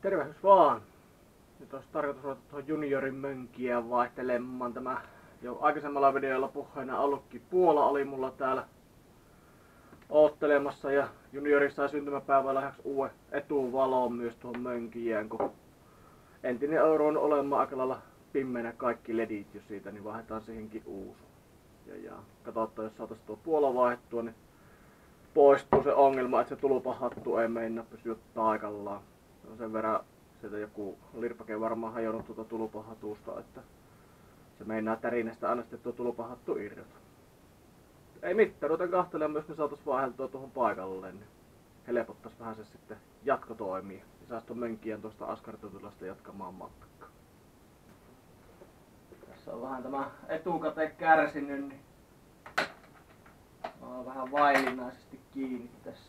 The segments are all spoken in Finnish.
Tervehdys vaan! Nyt olisi tarkoitus ruveta tuohon juniorin mönkiä vaihtelemaan. Tämä jo aikaisemmalla videolla puheena ollutkin Puola oli mulla täällä oottelemassa ja juniori sai syntymäpäivän lahjaksi uuden etuvalon myös tuohon mönkijään, kun entinen on ruvennut olemaan aika lailla pimmeinä kaikki ledit jo siitä, niin vaihdetaan siihenkin uusi. Ja katsotaan, jos saataisiin tuo Puola vaihdettua, niin poistuu se ongelma, että se tulpahattu ei meinaa pysyä paikallaan. No sen verran sieltä joku lirpake varmaan hajonnut tuota tulpahatusta, että se meinaa tärinästä aina sitten tuo tulpahattu irrota. Ei mitään, ruvetaan kahtelemaan, jos me saatais vaihdeltua tuohon paikalleen, niin helpottais vähän se sitten jatkotoimia. Ja sais tuon mönkijän tuosta askartelulasta jatkamaan matkaa. Tässä on vähän tämä etukate kärsinyt, niin mä oon vähän vaillinaisesti kiinni tässä.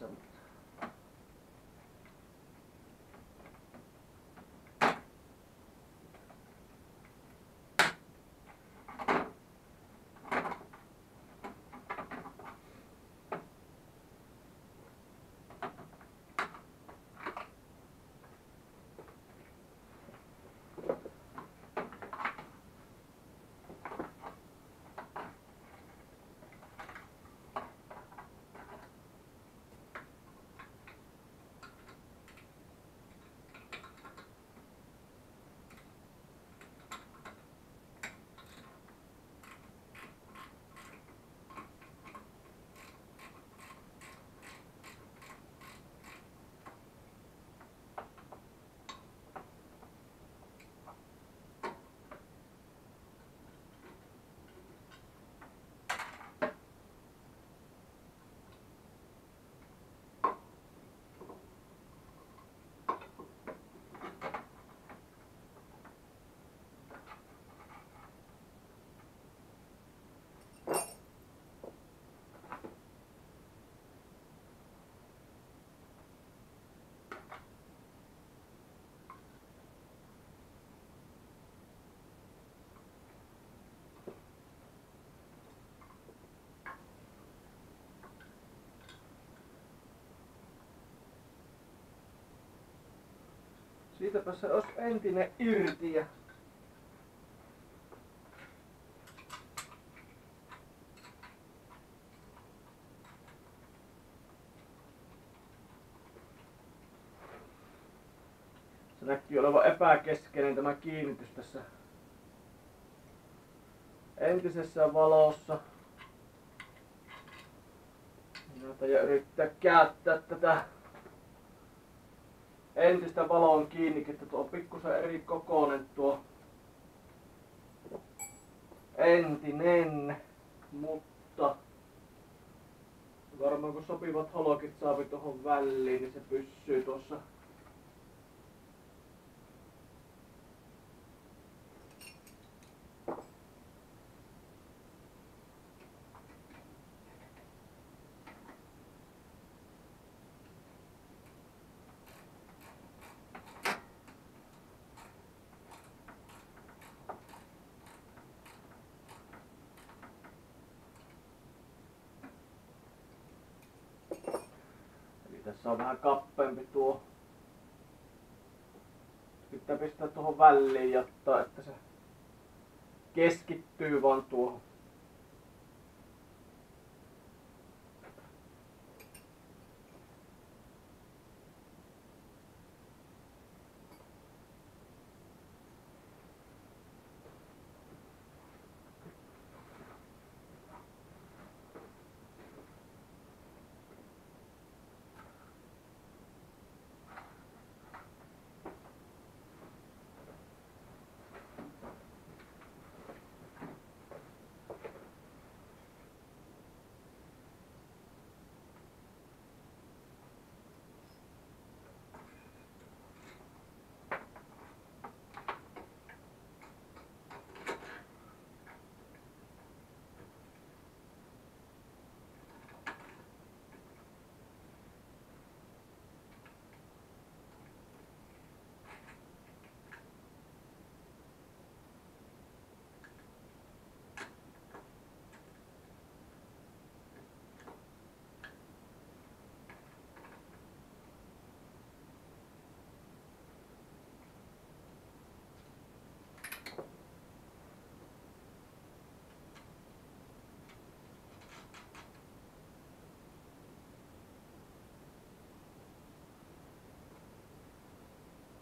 Siitäpä se olisi entinen irti ja se näkyy olevan epäkeskeinen tämä kiinnitys tässä entisessä valossa. Ja yrittää käyttää tätä entistä valon kiinni, että tuo on pikkusen eri kokoinen tuo entinen, mutta varmaan kun sopivat holokit saapi tuohon väliin, niin se pysyy tuossa. Tässä on vähän kappeampi tuo. Pitää pistää tuohon väliin, jotta että se keskittyy vaan tuohon.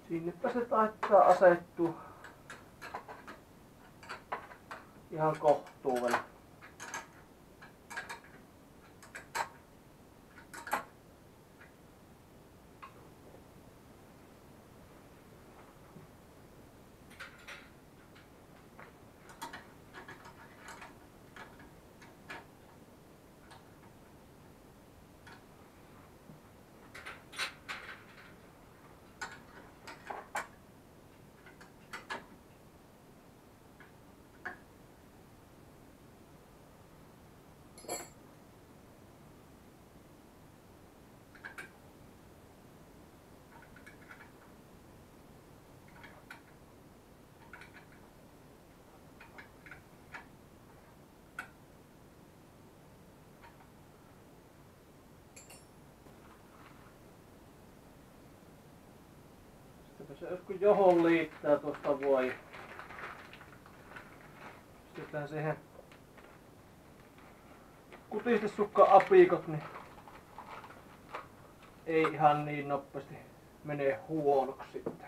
Sinnepä se taittaa asettua ihan kohtuudella. Se joskus johon liittää tuosta voi. Pistetään siihen kutistesukka-apikot, niin ei ihan niin nopeasti mene huonoksi sitten.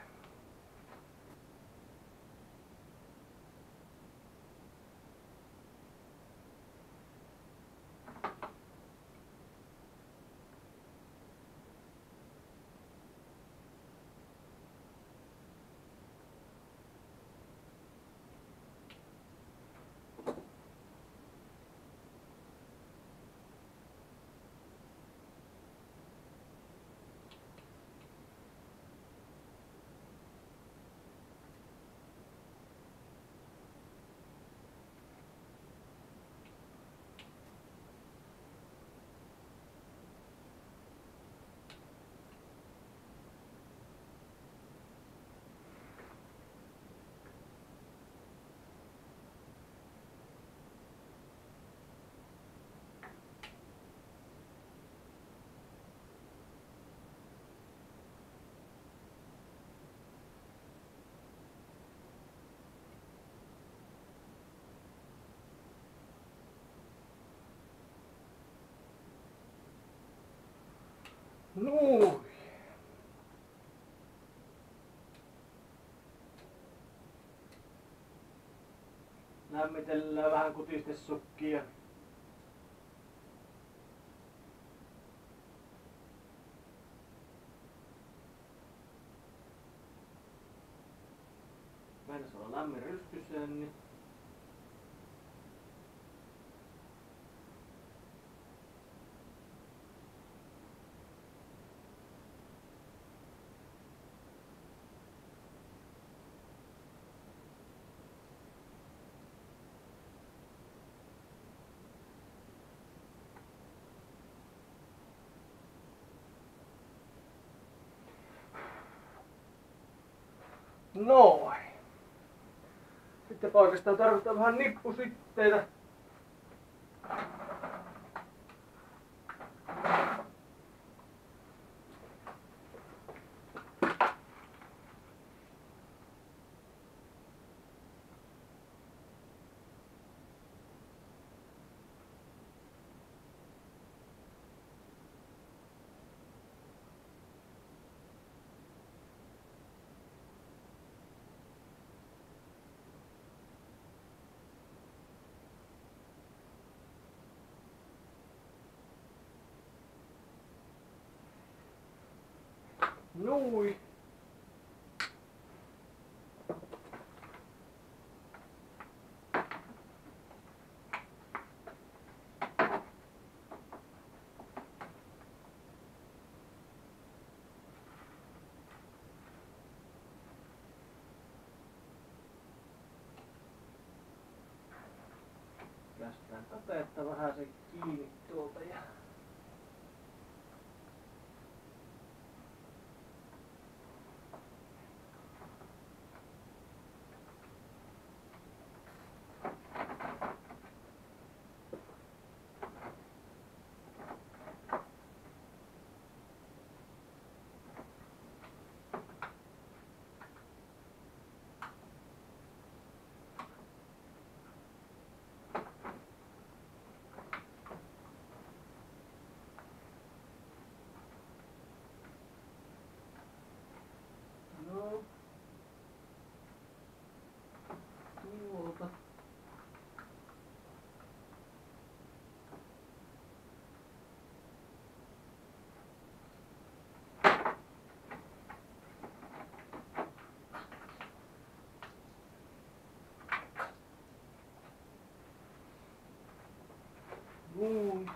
Noin. Lämmitellään vähän kutistesukkia. Mennä se on lämmin ryskyseen, niin noin. Sitten oikeastaan tarvitaan vähän nippusitteitä. Noin. Päästään kateetta vähän se kiinni tuolta ja Noin.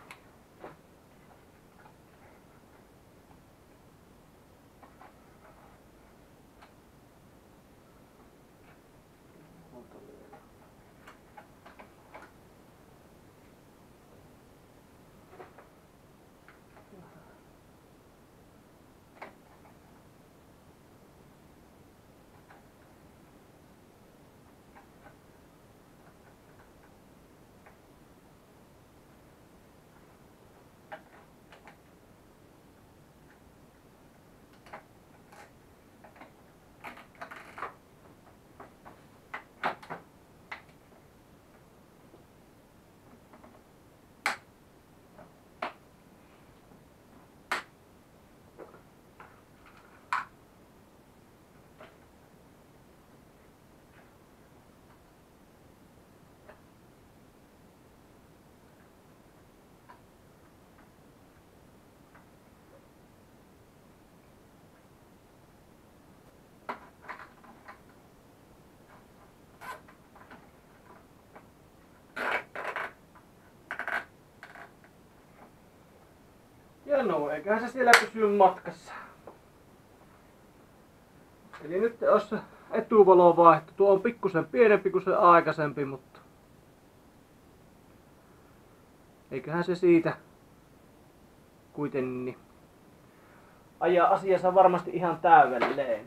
Ja no, eiköhän se siellä pysy matkassa. Eli nyt olisi se etuvalo vaihto. Tuo on pikkusen pienempi kuin se aikaisempi, mutta eiköhän se siitä kuitenkin ajaa asiassa varmasti ihan täydelleen.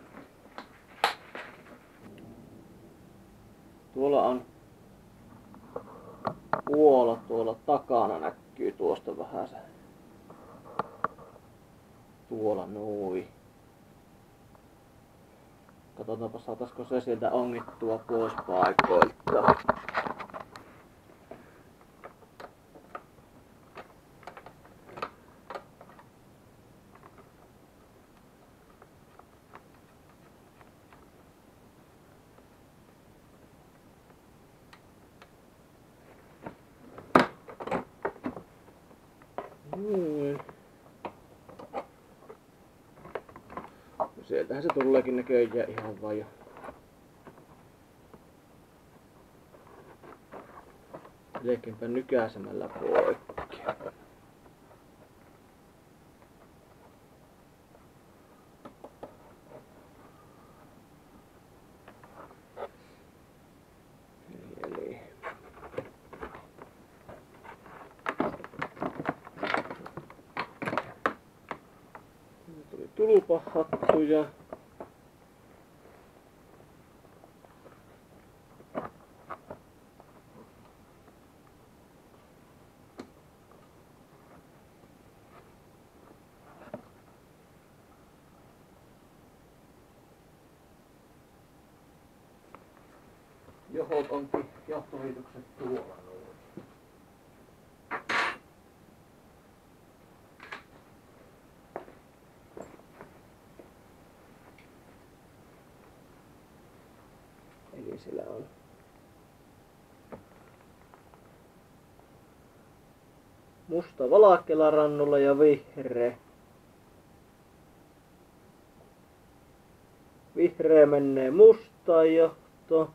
Tuolla on puola tuolla takana, näkyy tuosta vähän se. Tuolla noin. Katsotaanpa saataisiko se sieltä ongittua pois paikoilta. Noin. Sieltähän se tuleekin näköjään ihan vaan jo. Melkeinpä nykäisemällä poikki. Eli tuli tulpahattu ja johot onkin johtohitukset tuolla noin. Eli siellä on musta valkealla rannulla ja vihreä. Vihreä menee mustaan johto.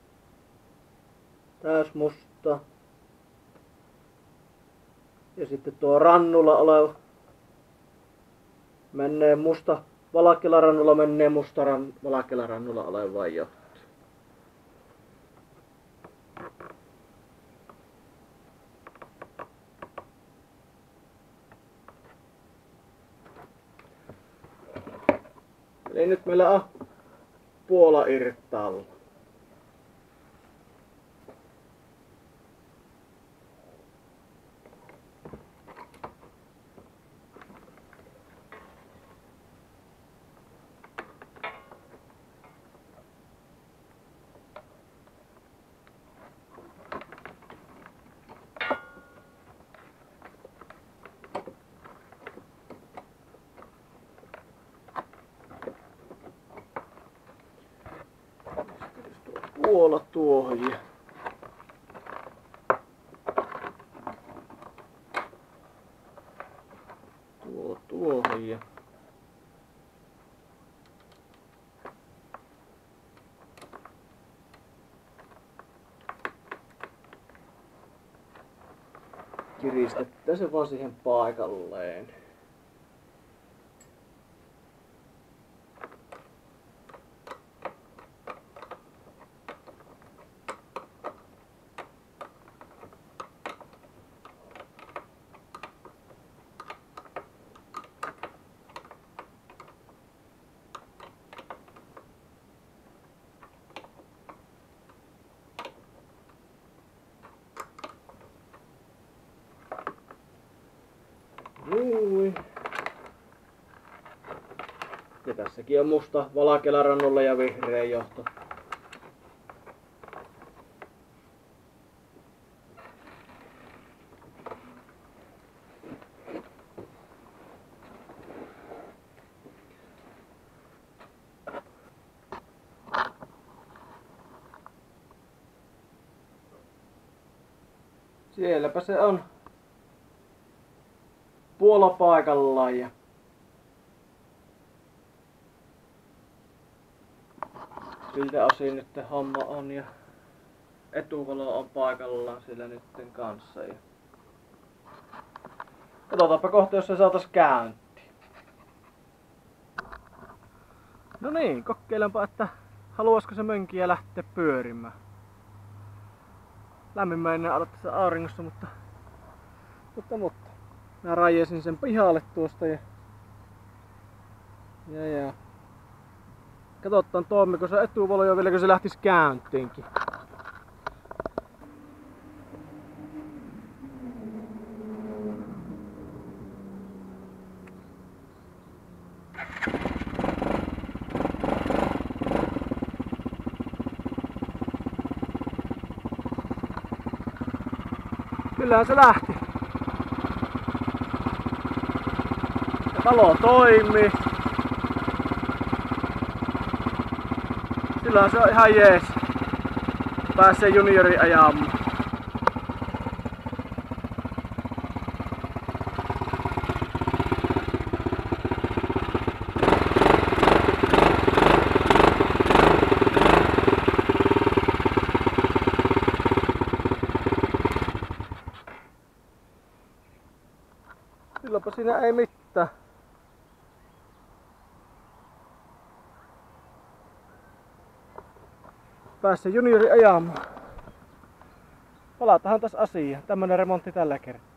Täysmusta. Ja sitten tuo rannulla oleva menee musta, valkealla rannulla menee musta valkealla rannulla oleva johto. Eli nyt meillä on puola irtaalla. Puola tuohon ja tuohon ja kiristetään se vaan siihen paikalleen. Noin. Ja tässäkin on musta valkealla rannolla ja vihreä johto. Sielläpä se on. Puola paikallaan ja siltä osin nyt homma on ja etuvalo on paikallaan sillä nytten kanssa. Ja katsotaanpa kohta, jos se saatais käyntiin. No niin, kokeilenpa, että haluaisiko se mönkiä lähteä pyörimään. Lämminmäinen olla tässä auringossa, mutta mä rajesin sen pihalle tuosta ja katsotaan toimiko se etuvalo jo vielä, kun se lähtisi käyntiinkin. Kyllähän se lähti. Valo toimii. Silloin se on ihan jees. Pääsee juniori ajamaan. Silloinpa siinä ei mitään. Pääsee juniori ajamaan. Palataan taas asiaan. Tämmönen remontti tällä kertaa.